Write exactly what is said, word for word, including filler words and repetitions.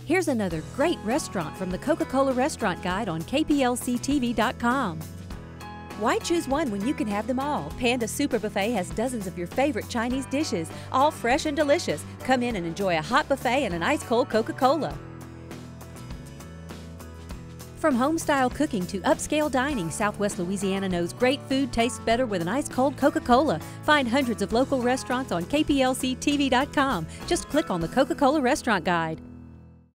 Here's another great restaurant from the Coca-Cola Restaurant Guide on K P L C T V dot com. Why choose one when you can have them all? Panda Super Buffet has dozens of your favorite Chinese dishes, all fresh and delicious. Come in and enjoy a hot buffet and an ice-cold Coca-Cola. From home-style cooking to upscale dining, Southwest Louisiana knows great food tastes better with an ice-cold Coca-Cola. Find hundreds of local restaurants on K P L C T V dot com. Just click on the Coca-Cola Restaurant Guide.